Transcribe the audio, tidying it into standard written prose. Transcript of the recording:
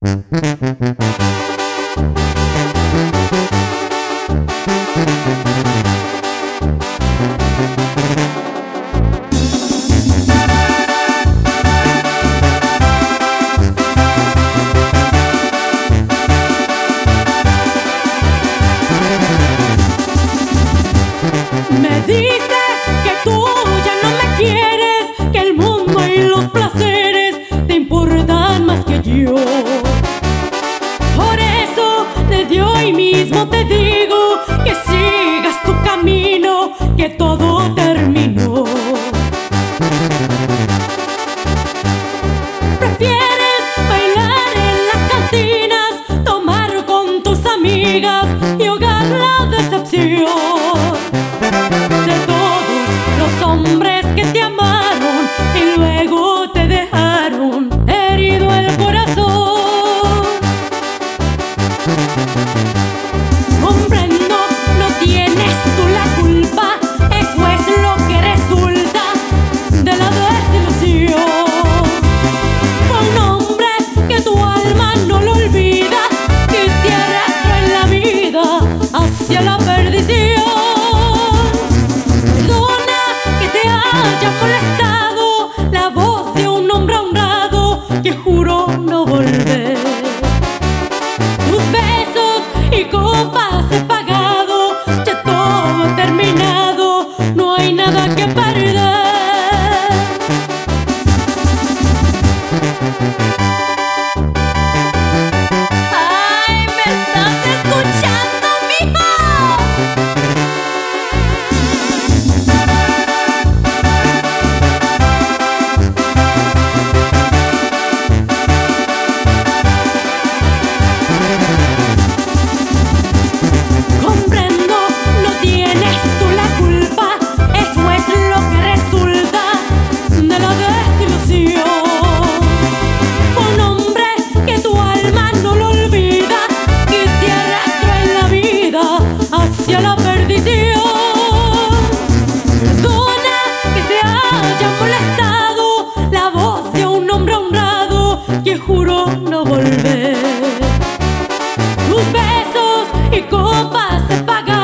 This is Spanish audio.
Me dices que tú ya no me quieres, que el mundo y los placeres te importan más que yo. Por eso desde hoy mismo te digo que sigas tu camino, que todo terminó. Prefieres bailar en las cantinas, tomar con tus amigas y ahogar la decepción de todos los hombres que te amaron y luego te dejaron herido el corazón. Comprendo, no tienes tú la culpa, eso es lo que resulta de la desilusión. Fue un hombre que tu alma no lo olvida, que te arrastra en la vida hacia la perdición. Haya molestado la voz de un hombre honrado que juró no volver. Tus besos y copas he pagado, ya todo ha terminado, no hay nada que perder. ¡Ay, me estás escuchando, mijo! Hacia la perdición. Perdona que te haya molestado la voz de un hombre honrado que juró no volver. Tus besos y copas he pagado.